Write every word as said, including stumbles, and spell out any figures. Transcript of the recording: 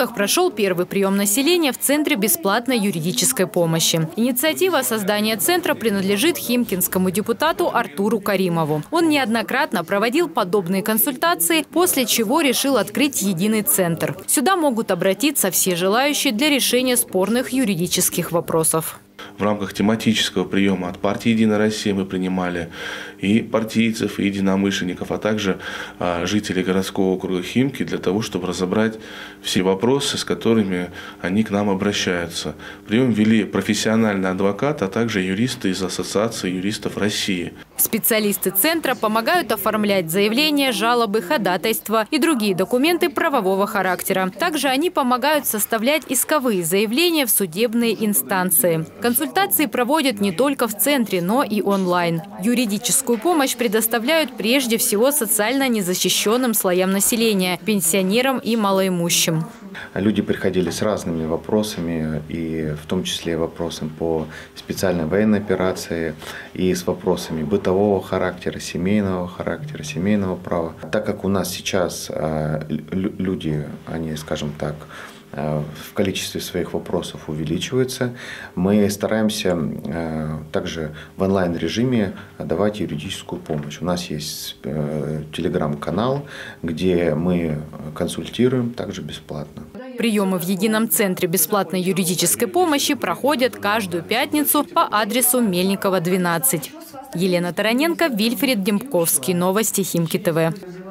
Химках прошел первый прием населения в Центре бесплатной юридической помощи. Инициатива создания центра принадлежит химкинскому депутату Артуру Каримову. Он неоднократно проводил подобные консультации, после чего решил открыть единый центр. Сюда могут обратиться все желающие для решения спорных юридических вопросов. В рамках тематического приема от партии «Единая Россия» мы принимали и партийцев, и единомышленников, а также а, жителей городского округа Химки для того, чтобы разобрать все вопросы, с которыми они к нам обращаются. Прием вели профессиональный адвокат, а также юристы из Ассоциации юристов России. Специалисты центра помогают оформлять заявления, жалобы, ходатайства и другие документы правового характера. Также они помогают составлять исковые заявления в судебные инстанции. Консультации проводят не только в центре, но и онлайн. Юридическую помощь предоставляют прежде всего социально незащищенным слоям населения, пенсионерам и малоимущим. Люди приходили с разными вопросами, и в том числе вопросами по специальной военной операции, и с вопросами бытового характера, семейного характера, семейного права. Так как у нас сейчас люди, они, скажем так, в количестве своих вопросов увеличиваются, мы стараемся также в онлайн-режиме давать юридическую помощь. У нас есть телеграм-канал, где мы консультируем также бесплатно. Приемы в едином центре бесплатной юридической помощи проходят каждую пятницу по адресу Мельникова, двенадцать. Елена Тараненко, Вильфред Дембковский. Новости Химки ТВ.